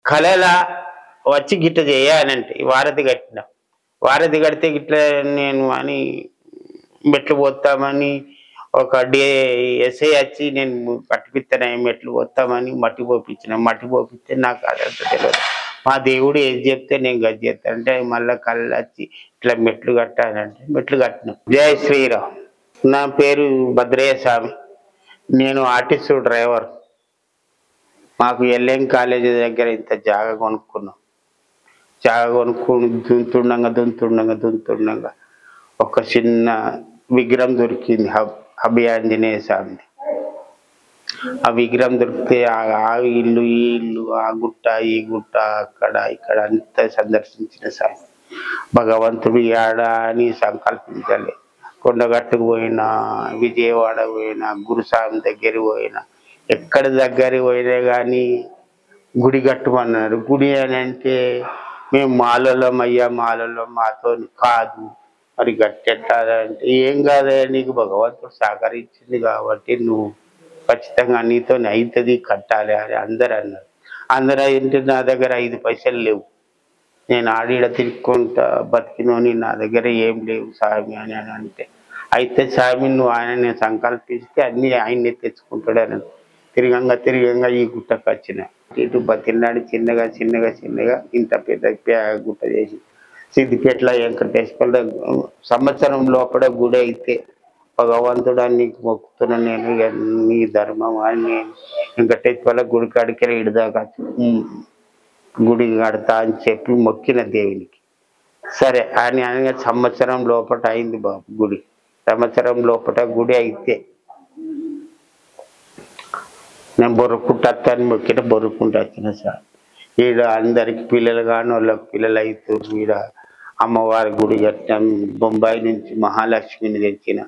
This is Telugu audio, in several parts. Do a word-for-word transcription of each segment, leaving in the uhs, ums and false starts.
కళలా వచ్చి గిట్ట చేయాలంటే వారధి కట్టిన వారధి కడితే గిట్ల నేను అని మెట్లు పోతామని ఒక డే ఎస్ఐ వచ్చి నేను కట్టిపిస్తాను మెట్లు పోతామని మట్టి పోపించిన మట్టి పోపిస్తే నాకు అదంతా తెలియదు. మా దేవుడు ఏది చెప్తే నేను గది చేస్తాను అంటే మళ్ళీ కళ్ళు వచ్చి ఇట్లా మెట్లు కట్టానంటే మెట్లు కట్టిన. జై శ్రీరామ్. నా పేరు భద్రయ్య స్వామి. నేను ఆర్టిస్ట్ డ్రైవర్. మాకు ఎల్ఎం కాలేజీ దగ్గర ఇంత జాగ కొనుక్కున్నాం. జాగ కొనుక్కుని దుంతుండగా దుంతుండగా దుంతుండగా ఒక చిన్న విగ్రహం దొరికింది. హబ్ అభయాంజనేయ స్వామిది. ఆ విగ్రహం దొరికితే ఆ ఇల్లు ఈ ఇల్లు ఆ గుట్ట ఈ గుట్ట అక్కడ ఇక్కడ అంతా సందర్శించిన స్వామి. భగవంతుడు ఆడ అని సంకల్పించాలి. కొండగట్టుకు పోయినా, విజయవాడ పోయినా, గురుస్వామి దగ్గరికి పోయినా, ఎక్కడ దగ్గరికి పోయినా కానీ గుడి కట్టమన్నారు. గుడి అని అంటే మేము మాలలం అయ్యా మాలలం మాతో కాదు మరి గట్టెట్టాలంటే ఏం కాదా నీకు భగవంతుడు సహకరించింది కాబట్టి నువ్వు ఖచ్చితంగా నీతో అవుతుంది కట్టాలి అని అందరు అన్నారు. అందరూ ఏంటి నా దగ్గర ఐదు పైసలు లేవు, నేను ఆడిడ తిరుక్కుంటా బతికినోని, నా దగ్గర ఏం లేవు స్వామి అని అని అంటే అయితే స్వామి నువ్వు ఆయన నేను సంకల్పిస్తే అన్నీ ఆయన్ని తెచ్చుకుంటాడని తిరిగంగా తిరిగంగా ఈ గుట్టకు వచ్చిన. ఇటు బతిన్నాడు చిన్నగా చిన్నగా చిన్నగా ఇంత పెద్ద గుట్ట చేసి సిద్దిపేటలో వెంకటేశ్వర సంవత్సరం లోపల గుడి అయితే భగవంతుడు నీకు మొక్కుతున్నా నేను నీ ధర్మం అని నేను వెంకటేశ్వర గుడి కాడికి ఇడదాకా గుడి కడతా అని చెప్పి మొక్కిన దేవునికి. సరే అని అనగా సంవత్సరం లోపల అయింది బాబు గుడి. సంవత్సరం లోపల గుడి అయితే నేను బొరుక్కుంటా అని మొక్కిన బొరుక్కుంటూ వచ్చిన సార్. ఈడ అందరికి పిల్లలు కానీ వాళ్ళకి పిల్లలు అవుతారు. ఈడ అమ్మవారి గుడి కట్టినాం. బొంబాయి నుంచి మహాలక్ష్మిని తెచ్చిన.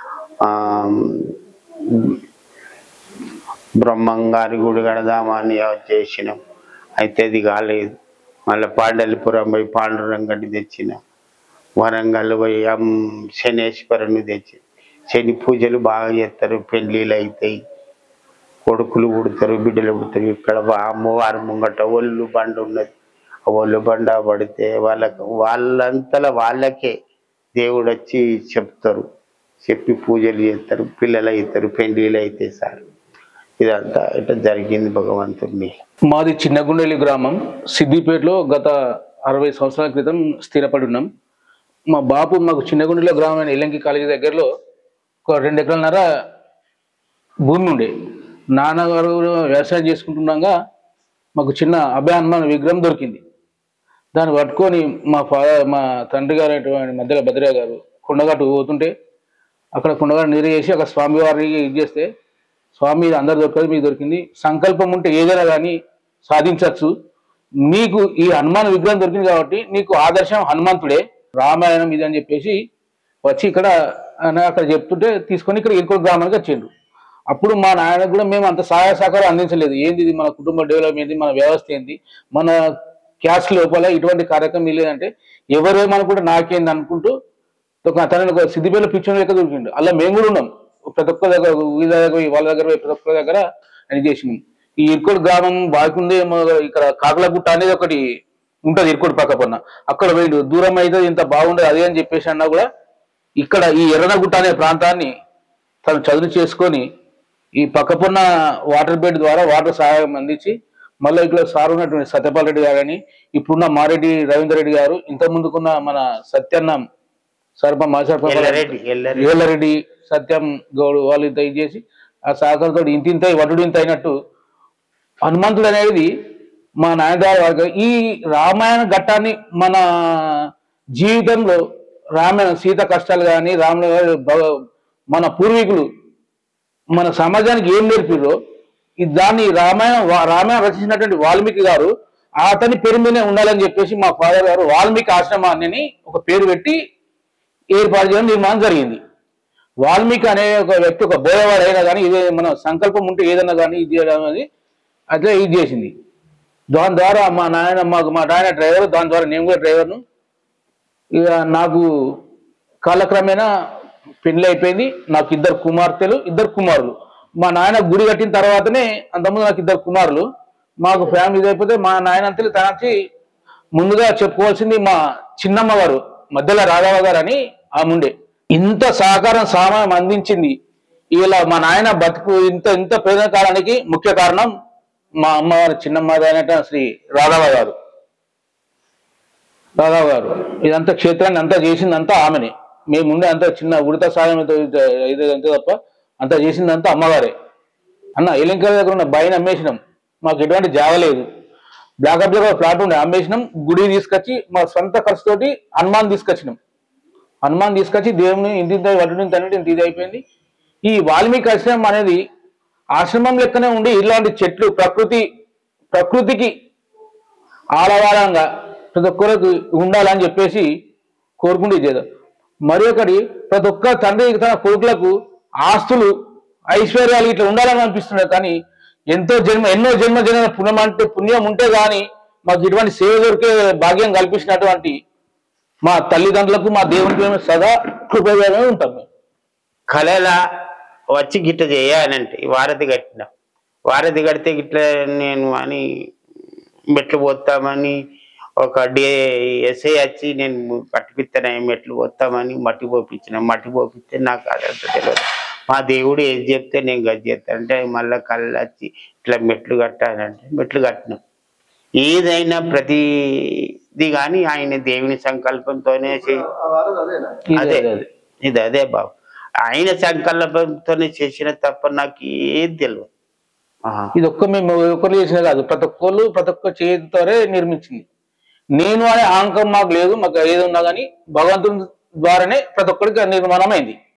బ్రహ్మంగారి గుడి కడదామని చేసినాం. అయితే అది కాలేదు. మళ్ళీ పాండలిపురం పోయి పాండురంగడిని తెచ్చిన. వరంగల్ పోయి శనేశ్వరుని తెచ్చి శని పూజలు బాగా చేస్తారు. పెళ్ళిళ్ళు అవుతాయి, కొడుకులు పుడతారు, బిడ్డలు పుడతారు. ఇక్కడ అమ్మవారి ముంగట ఒళ్ళు బండ ఉన్నది. ఆ ఒళ్ళు బండ పడితే వాళ్ళకు వాళ్ళంతలో వాళ్ళకే దేవుడు వచ్చి చెప్తారు, చెప్పి పూజలు చేస్తారు, పిల్లలు అవుతారు, పెళ్ళిళ్ళు అయితే సార్. ఇదంతా ఇట్లా జరిగింది భగవంతుడిని. మాది చిన్నగుండెలి గ్రామం, సిద్దిపేటలో గత అరవై సంవత్సరాల క్రితం స్థిరపడి ఉన్నాం. మా బాపు మాకు చిన్నగుండెల గ్రామం ఎల్లంకి కాలేజీ దగ్గరలో ఒక రెండు ఎకరాలన్నర భూమి ఉండే. నాన్నగారు వ్యవసాయం చేసుకుంటున్నాగా మాకు చిన్న అభయ హనుమాన్ విగ్రహం దొరికింది. దాన్ని పట్టుకొని మా ఫాదర్ మా తండ్రి గారు మధ్యలో భద్రయ్య గారు కొండగట్టు పోతుంటే అక్కడ కొండగట్టు నీరు చేసి అక్కడ స్వామివారికి ఇది చేస్తే, స్వామి ఇది అందరు దొరకదు మీకు దొరికింది, సంకల్పం ఉంటే ఏదైనా కానీ సాధించవచ్చు, మీకు ఈ హనుమాన్ విగ్రహం దొరికింది కాబట్టి నీకు ఆదర్శం హనుమంతుడే, రామాయణం ఇది అని చెప్పేసి వచ్చి ఇక్కడ అక్కడ చెప్తుంటే తీసుకొని ఇక్కడ ఇంకో గ్రామానికి వచ్చిండు. అప్పుడు మా నాయనకు కూడా మేము అంత సహాయ సహకారం అందించలేదు. ఏంది ఇది మన కుటుంబ డెవలప్మెంట్, మన వ్యవస్థ ఏంది, మన క్యాస్ట్ లోపల ఇటువంటి కార్యక్రమం లేదంటే ఎవరేమనుకుంటే నాకేంది అనుకుంటూ తనని ఒక సిద్దిపేటలో పిక్చర్ లెక్క దొరికిండు. అలా మేము కూడా ఉన్నాం. ప్రతి ఒక్క దగ్గర వీళ్ళ దగ్గర వాళ్ళ దగ్గర ప్రతి ఒక్క దగ్గర అని చేసినాం. ఈ ఇరుకోడు గ్రామం బాగుంది. ఇక్కడ కాకులగుట్ట అనేది ఒకటి ఉంటుంది ఇరుకోడు పక్క పన్న, అక్కడ పోయిండు. దూరం అయితే ఇంత బాగుండదు అదే అని చెప్పేసి అన్నా కూడా ఇక్కడ ఈ ఎర్రనగుట్ట అనే ప్రాంతాన్ని తను చదువు చేసుకొని ఈ పక్కపున్న వాటర్ బెడ్ ద్వారా వాటర్ సహాయం అందించి మళ్ళీ ఇక్కడ సార్ ఉన్నటువంటి సత్యపాల్ రెడ్డి గారని, ఇప్పుడున్న మారెడ్డి రవీందర్ రెడ్డి గారు, ఇంత ముందుకున్న మన సత్యన్న సర్ప మాసర్ప ఏళ్ళరెడ్డి సత్యం గౌడ్ వాళ్ళు ఇంత ఇది చేసి ఆ సహకారంతో ఇంతింత వడ్డు ఇంత అయినట్టు హనుమంతుడు అనేది మా నాయనగారు ఈ రామాయణ ఘట్టాన్ని మన జీవితంలో రామాయణ సీత కష్టాలు కానీ రాముడు మన పూర్వీకులు మన సమాజానికి ఏం నేర్పిరో దాన్ని రామాయణం రామాయణం రచించినటువంటి వాల్మీకి గారు అతని పేరు మీదనే ఉండాలని చెప్పేసి మా ఫాదర్ గారు వాల్మీకి ఆశ్రమాన్ని ఒక పేరు పెట్టి ఏర్పాటు చేయడం నిర్మాణం జరిగింది. వాల్మీకి అనే ఒక వ్యక్తి ఒక బోయవాడు అయినా కానీ ఇదే మన సంకల్పం ఉంటే ఏదన్నా కానీ ఇది చేయడం అనేది అట్లా ఇది చేసింది. దాని ద్వారా మా నాయన మాకు మా నాయన డ్రైవర్, దాని ద్వారా నేను కూడా డ్రైవర్ను. ఇక నాకు కాలక్రమేణా పెళ్లి అయిపోయింది. నాకు ఇద్దరు కుమార్తెలు, ఇద్దరు కుమారులు. మా నాయన గుడి కట్టిన తర్వాతనే అంతకుముందు నాకు ఇద్దరు కుమారులు. మాకు ఫ్యామిలీ ఇది అయిపోతే మా నాయన అంతలు తనకి ముందుగా చెప్పుకోవాల్సింది మా చిన్నమ్మ గారు మధ్యలో రాఘవ గారు అని ఆమె ఉండే ఇంత సహకారం సామాన్యం అందించింది. ఇలా మా నాయన బతుకు ఇంత ఇంత పేద కాలానికి ముఖ్య కారణం మా అమ్మవారి చిన్నమ్మ అయినట్టు శ్రీ రాఘవ గారు. రాఘవ గారు ఇదంతా క్షేత్రాన్ని అంతా చేసిందంతా ఆమెనే. మేము ఉండే అంత చిన్న ఉడత సాయం అంతే తప్ప అంతా చేసిందంతా అమ్మగారే. అన్న ఎలింకల దగ్గర ఉన్న బయట అమ్మేసినాం, మాకు ఎటువంటి జాగలేదు. బ్లాకప్ లో ఫ్లాట్ ఉండే అమ్మేసినాం. గుడి తీసుకొచ్చి మా సొంత ఖర్చుతోటి హనుమాన్ తీసుకొచ్చినాం. హనుమాన్ తీసుకొచ్చి దేవుని ఇంటి వడ్డీ తనటి ఇంటి ఇది అయిపోయింది. ఈ వాల్మీకి ఆశ్రమం అనేది ఆశ్రమం లెక్కనే ఉండి ఇలాంటి చెట్లు ప్రకృతి ప్రకృతికి ఆలవాలంగా ప్రతి ఒక్కరికి ఉండాలని చెప్పేసి కోరుకుంటే చేద్దాం. మరి ఒకటి ప్రతి ఒక్క తండ్రి తన కొడుకులకు ఆస్తులు ఐశ్వర్యాలు ఇట్లా ఉండాలని అనిపిస్తున్నాయి. కానీ ఎంతో జన్మ ఎన్నో జన్మ జన్మ పుణ్యం అంటే పుణ్యం ఉంటే కానీ మాకు ఇటువంటి సేవ దొరికే భాగ్యం కల్పించినటువంటి మా తల్లిదండ్రులకు మా దేవునికి మేము సదా కృపగానే ఉంటాం. మేము కళలా వచ్చి గిట్ట చేయాలంటే వారధి కట్టిన వారధి కడితే గిట్ల నేను అని మెట్లు పోతామని ఒక డే ఎస్ఐ వచ్చి నేను కట్టిపిస్తాను మెట్లు పోతామని మట్టి పోపించిన మట్టి పోపిస్తే నాకు అదంతా తెలియదు. మా దేవుడు ఏది చెప్తే నేను గది చేస్తాను అంటే మళ్ళీ కళ్ళు వచ్చి ఇట్లా మెట్లు కట్టాలంటే మెట్లు కట్టినాం. ఏదైనా ప్రతిది కానీ ఆయన దేవుని సంకల్పంతోనే అదే ఇది అదే బాబు ఆయన సంకల్పంతోనే చేసిన తప్ప నాకు ఏది తెలియదు. ఇది ఒక్క మేము ఒకరు చేసిన కాదు, ప్రతి ఒక్కళ్ళు ప్రతి ఒక్క చేతితోనే నిర్మించింది. నేను అనే ఆంకం మాకు లేదు, మాకు ఏది ఉన్నా కానీ భగవంతుని ద్వారానే ప్రతి ఒక్కరికి నిర్మాణం అయింది.